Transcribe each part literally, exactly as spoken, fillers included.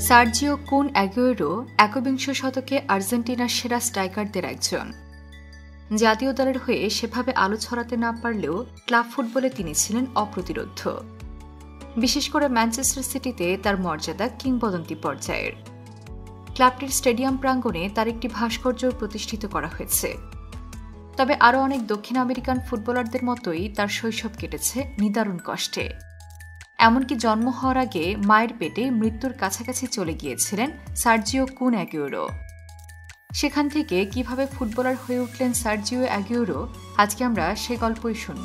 Sergio কুন Aguero একবিংশ শতকে আর্জেন্টিনার সেরা স্ট্রাইকারদের একজন। জাতীয় দলের হয়ে সেভাবে আলো ছড়াতে না পারলেও ক্লাব ফুটবলে তিনি ছিলেন অপ্রতিরোধ্য। বিশেষ করে ম্যানচেস্টার সিটিতে তার মর্যাদা কিংবদন্তি পর্যায়ের। ক্লাবটির স্টেডিয়াম প্রাঙ্গণে তার একটি ভাস্কর্য প্রতিষ্ঠিত করা হয়েছে। তবে আরও অনেক দক্ষিণ আমেরিকান ফুটবলারদের মতোই তার শৈশব কেটেছে নিদারুণ কষ্টে। এমনকি জন্ম হওয়ার আগে মায়ের পেটে মৃত্যুর কাছাকাছি চলে গিয়েছিলেন সার্জিও কুন অ্যাগুয়েরো। সেখান থেকে কিভাবে ফুটবলার হয়ে উঠলেন সার্জিও অ্যাগুয়েরো, আজকে আমরা সে গল্পই শুনব।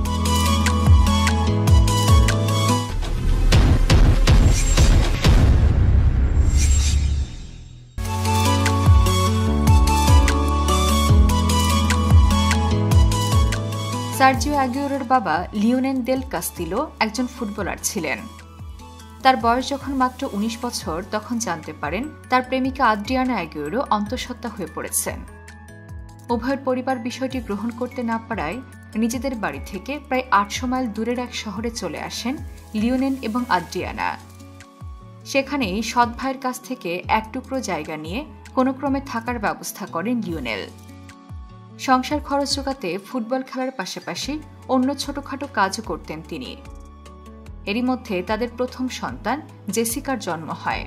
সার্জিও অ্যাগুয়েরোর বাবা লিওনেল দেল কাস্তিলো একজন ফুটবলার ছিলেন। তার বয়স যখন মাত্র উনিশ বছর তখন জানতে পারেন তার প্রেমিকা আদ্রিয়ানা অ্যাগুয়েরো অন্তঃসত্ত্বা হয়ে পড়েছেন। উভয়ের পরিবার বিষয়টি গ্রহণ করতে না পারায় নিজেদের বাড়ি থেকে প্রায় আটশো মাইল দূরের এক শহরে চলে আসেন লিওনেল এবং আদ্রিয়ানা। সেখানেই সৎ ভাইয়ের কাছ থেকে এক টুকরো জায়গা নিয়ে কোনো ক্রমে থাকার ব্যবস্থা করেন লিওনেল। সংসার খরচ জোগাতে ফুটবল খেলার পাশাপাশি অন্য ছোটখাটো কাজও করতেন তিনি। এরই মধ্যে তাদের প্রথম সন্তান জেসিকার জন্ম হয়।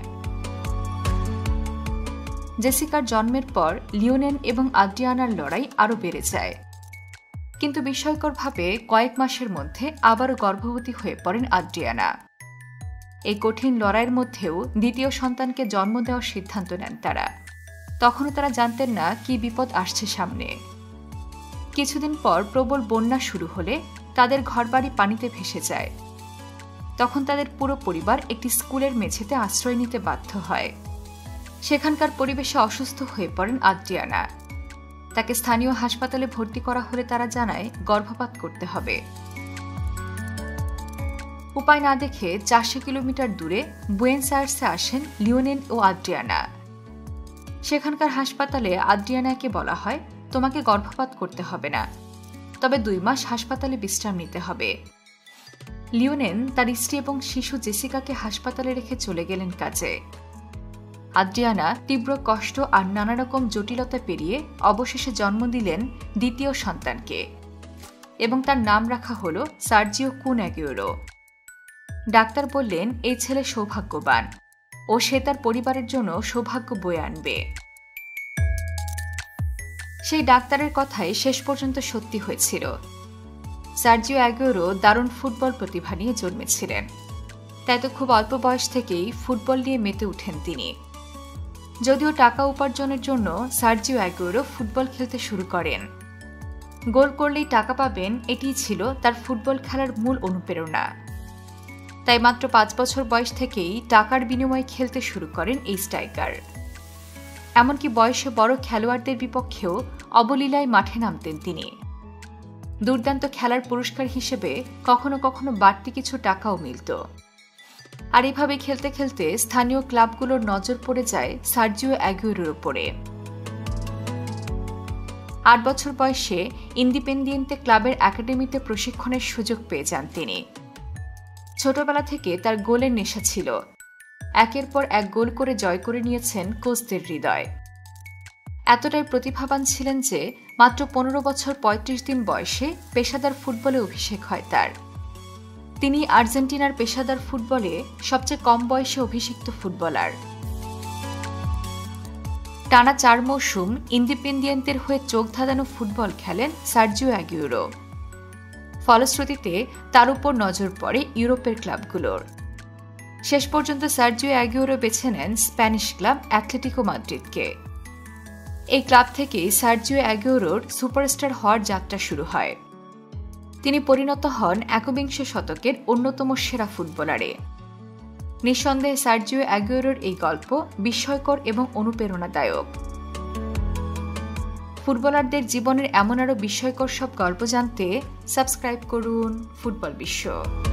জেসিকার জন্মের পর লিওনেল এবং আদ্রিয়ানার লড়াই আরও বেড়ে যায়। কিন্তু বিস্ময়করভাবে কয়েক মাসের মধ্যে আবারও গর্ভবতী হয়ে পড়েন আদ্রিয়ানা। এই কঠিন লড়াইয়ের মধ্যেও দ্বিতীয় সন্তানকে জন্ম দেওয়ার সিদ্ধান্ত নেন তারা। তখনও তারা জানতেন না কি বিপদ আসছে সামনে। কিছুদিন পর প্রবল বন্যা শুরু হলে তাদের ঘরবাড়ি পানিতে ভেসে যায়। তখন তাদের পুরো পরিবার একটি স্কুলের মেঝেতে আশ্রয় নিতে বাধ্য হয়। সেখানকার পরিবেশে অসুস্থ হয়ে পড়েন আদ্রিয়ানা। তাকে স্থানীয় হাসপাতালে ভর্তি করা হলে তারা জানায় গর্ভপাত করতে হবে। উপায় না দেখে চারশো কিলোমিটার দূরে বুয়েনোস আয়ার্সে আসেন লিওনেল ও আদ্রিয়ানা। সেখানকার হাসপাতালে আদ্রিয়ানাকে বলা হয়, তোমাকে গর্ভপাত করতে হবে না, তবে দুই মাস হাসপাতালে বিশ্রাম নিতে হবে। লিওনেল তার স্ত্রী এবং শিশু জেসিকাকে হাসপাতালে রেখে চলে গেলেন কাজে। আদ্রিয়ানা তীব্র কষ্ট আর নানা রকম জটিলতা পেরিয়ে অবশেষে জন্ম দিলেন দ্বিতীয় সন্তানকে এবং তার নাম রাখা হল সার্জিও কুন অ্যাগুয়েরো। ডাক্তার বললেন এই ছেলে সৌভাগ্যবান ও সে তার পরিবারের জন্য সৌভাগ্য বয়ে আনবে। সেই ডাক্তারের কথাই শেষ পর্যন্ত সত্যি হয়েছিল। সার্জিও অ্যাগুয়েরো দারুণ ফুটবল প্রতিভা নিয়ে জন্মেছিলেন, তাই তো খুব অল্প বয়স থেকেই ফুটবল নিয়ে মেতে উঠেন তিনি। যদিও টাকা উপার্জনের জন্য সার্জিও অ্যাগুয়েরো ফুটবল খেলতে শুরু করেন। গোল করলেই টাকা পাবেন, এটিই ছিল তার ফুটবল খেলার মূল অনুপ্রেরণা। তাই মাত্র পাঁচ বছর বয়স থেকেই টাকার বিনিময়ে খেলতে শুরু করেন এই স্ট্রাইকার। এমনকি বয়সে বড় খেলোয়াড়দের বিপক্ষেও অবলীলায় মাঠে নামতেন তিনি। দুর্দান্ত খেলার পুরস্কার হিসেবে কখনো কখনো বাড়তি কিছু টাকাও মিলত। আর এভাবে খেলতে খেলতে স্থানীয় ক্লাবগুলোর নজর পড়ে যায় সার্জিও অ্যাগুয়েরোর উপরে। আট বছর বয়সে ইন্ডিপেন্ডিয়েন্তে ক্লাবের একাডেমিতে প্রশিক্ষণের সুযোগ পেয়ে যান তিনি। ছোটবেলা থেকে তার গোলের নেশা ছিল। একের পর এক গোল করে জয় করে নিয়েছেন কোচদের হৃদয়। এতটাই প্রতিভাবান ছিলেন যে মাত্র পনেরো বছর পঁয়ত্রিশ দিন বয়সে পেশাদার ফুটবলে অভিষেক হয় তার। তিনি আর্জেন্টিনার পেশাদার ফুটবলে সবচেয়ে কম বয়সে অভিষিক্ত ফুটবলার। টানা চার মৌসুম ইন্ডিপেন্ডিয়েন্তের হয়ে চোখ ধাঁধানো ফুটবল খেলেন সার্জিও অ্যাগুয়েরো। ফলশ্রুতিতে তার উপর নজর পড়ে ইউরোপের ক্লাবগুলোর। শেষ পর্যন্ত সার্জিও অ্যাগুয়েরো বেছে নেন স্প্যানিশ ক্লাব অ্যাথলেটিকো মাদ্রিদকে। এই ক্লাব থেকেই সার্জিও অ্যাগুয়েরোর সুপারস্টার হওয়ার যাত্রা শুরু হয়। তিনি পরিণত হন একবিংশ শতকের অন্যতম সেরা ফুটবলারে। নিঃসন্দেহে সার্জিও অ্যাগুয়েরোর এই গল্প বিস্ময়কর এবং অনুপ্রেরণাদায়ক। ফুটবলারদের জীবনের এমন আরও বিস্ময়কর সব গল্প জানতে সাবস্ক্রাইব করুন ফুটবল বিশ্ব।